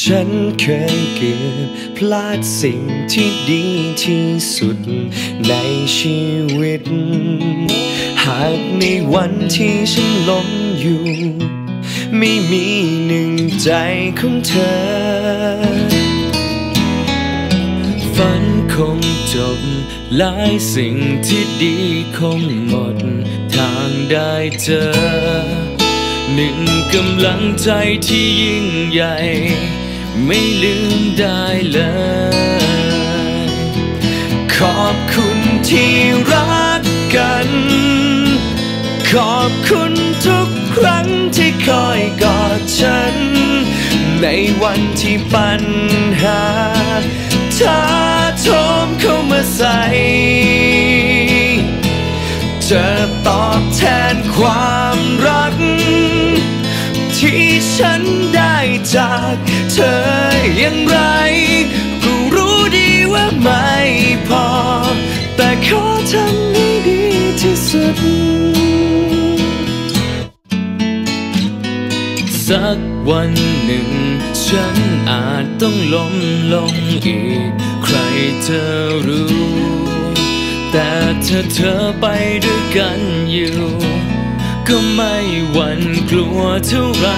ฉันเคยเกือบพลาดสิ่งที่ดีที่สุดในชีวิตหากในวันที่ฉันล้มอยู่ไม่มีหนึ่งใจของเธอฝันคงจบหลายสิ่งที่ดีคงหมดทางได้เจอหนึ่งกำลังใจที่ยิ่งใหญ่ไม่ลืมได้เลยขอบคุณที่รักกันขอบคุณทุกครั้งที่คอยกอดฉันในวันที่ปัญหาถ้าโถมเข้ามาใส่จะตอบแทนความรักที่ฉันได้จากเธออย่างไรก็รู้ดีว่าไม่พอแต่ขอทำให้ดีที่สุดสักวันหนึ่งฉันอาจต้องล้มลงอีกใครจะรู้แต่ถ้าเธอไปด้วยกันอยู่ก็ไม่หวั่นกลัวเท่าไร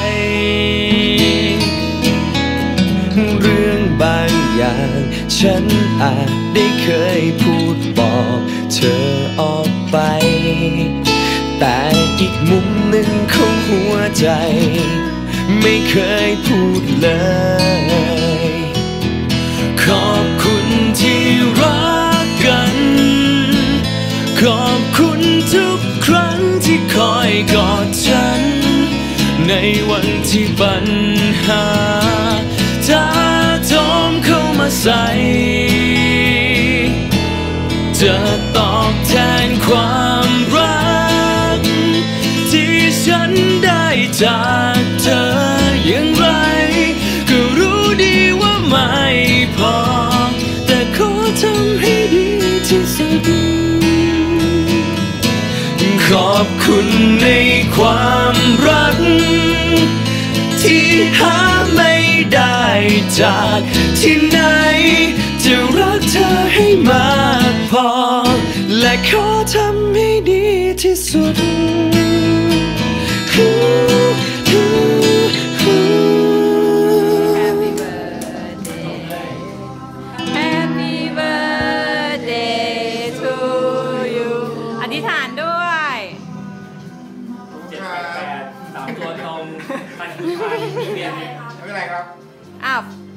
เรื่องบางอย่างฉันอาจได้เคยพูดบอกเธอออกไปแต่อีกมุมหนึ่งของหัวใจไม่เคยพูดเลยขอบคุณที่รักกันขอบคุณทุกครั้งที่คอยกอดฉันในวันที่ปัญหาถ้าโถมเข้ามาใส่จะตอบแทนความรักที่ฉันได้จากเธออย่างไรก็รู้ดีว่าไม่พอแต่ขอทำให้ดีที่สุดขอบคุณในความรักที่หาไม่ได้จากที่ไหนจะรักเธอให้มากพอและขอทำให้ดีที่สุด Happy birthday to you อธิษฐานด้วย 788 3 ตัวตรงพันเปลี่ยนไม่เป็นไรครับอ้าว